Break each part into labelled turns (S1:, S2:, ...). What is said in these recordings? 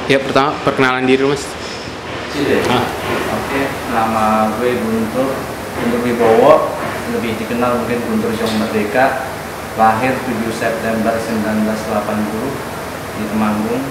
S1: Ya, pertama perkenalan diri Mas.
S2: Cide.
S1: Ah,
S2: Oke, nama gue Guntur Wibowo, lebih dikenal mungkin Guntur Jong Merdeka. Lahir 7 September 1980 di Temanggung.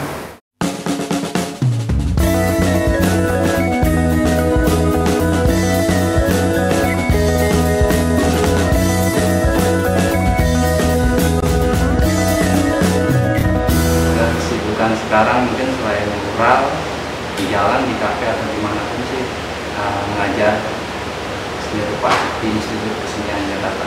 S2: Kesibukan sekarang mungkin selain mural, di jalan, di kafe atau dimanapun sih mengajar seni rupa di Institut Kesenian Jakarta.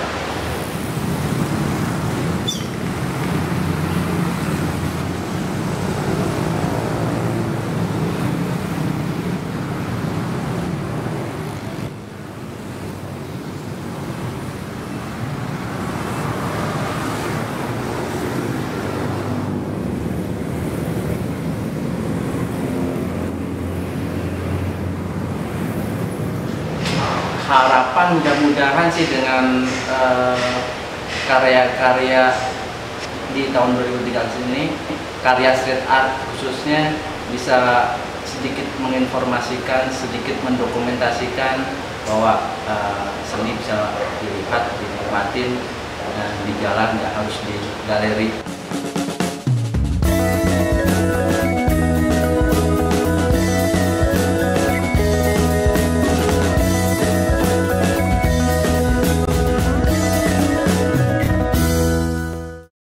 S2: Harapan mudah-mudahan sih dengan karya-karya di tahun 2013 ini, karya street art khususnya bisa sedikit menginformasikan, sedikit mendokumentasikan bahwa seni bisa dilihat, dinikmatin, dan di jalan, nggak harus di galeri.